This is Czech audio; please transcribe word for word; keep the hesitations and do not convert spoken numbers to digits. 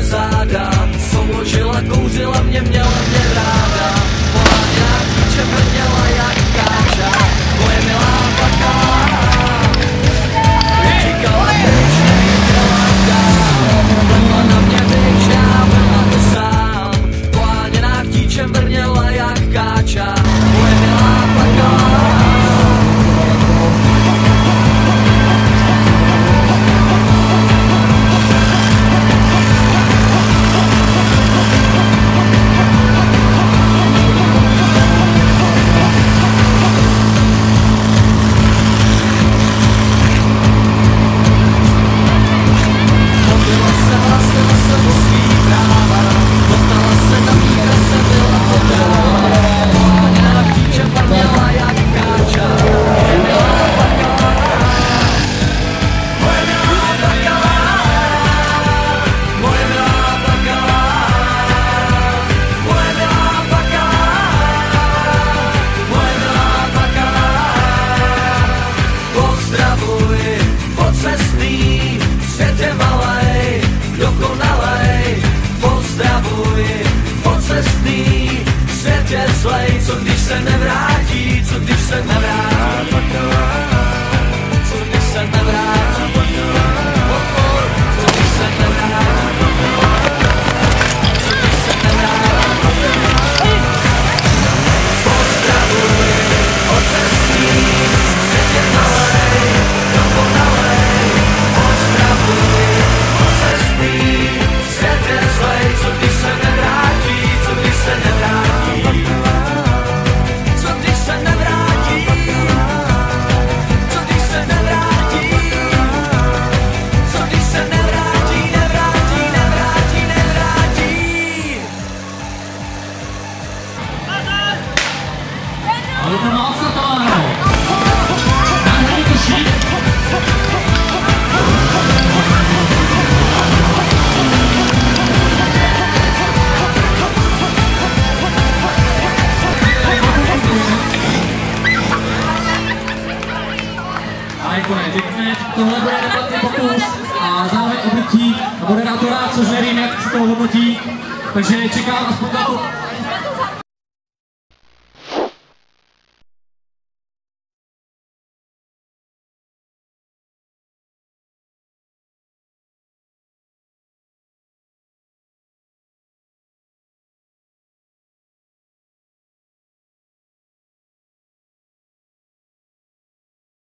záda, souložila, kouřila, mě měla mě ráda. Byla nějak dítě, brněla jak káča, moje milá bakalář. Říkala, pryč, nevěděla dál, pletla na mě byč, já byla to sám. Poháněná chtíčem brněla jak káča, moje milá bakalář. Co když se nevrátí, co když se nevrátí, co když se nevrátí, co když se nevrátí, co když se nevrátí. Pozdravuj od cestí, svět je malej, dokonalej. Pozdravuj od cestí, svět je zlej, co když se nevrátí, co když se nevrátí. Děkujeme, tohle bude neplatný pokus a zároveň obrutí moderátora, což nevím, jak se to hodnotí, takže čekám aspoň na to